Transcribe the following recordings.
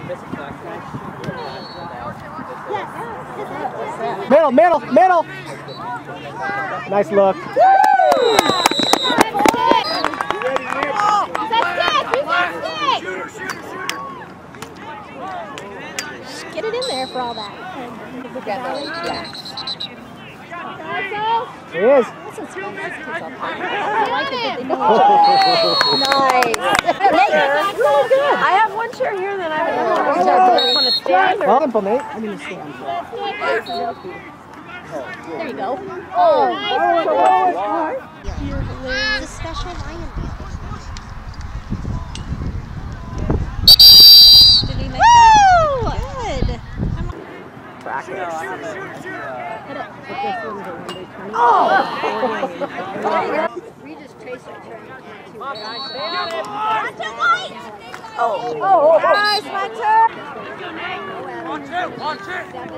Middle, middle, middle. Nice look. Get it in there for all that. He is. I like it that they know each other. Nice. Really good. I have one chair here that I want to stand. Well, simple, Nate. I mean, stand. There you go. Oh, It's a special lion did he make that? Good. We just chased our train. Oh, nice, my turn. Watch it!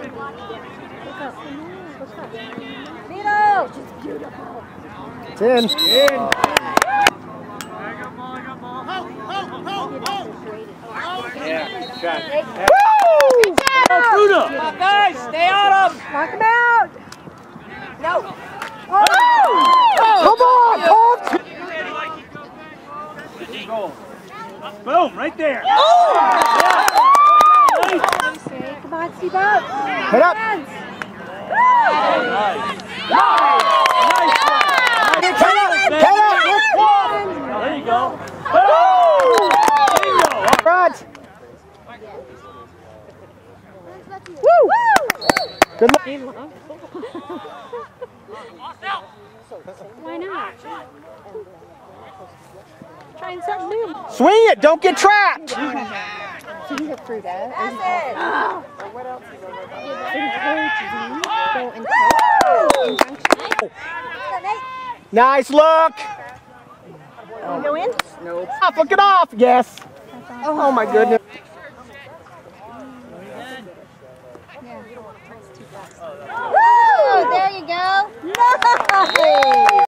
Vito, she's beautiful. It's in. Woo! Come on, guys, stay on him! Knock him out. No. Come on, Boom, right there. Come on, Steve up. Head up. There you go. Front. Woo! Good luck. Why not? Trying something new. Swing it. Don't get trapped. So you have fruit out. What else is over there? Nice look. Go in? Off, look it off. Yes. Oh my goodness. Oh, there you go. Nice.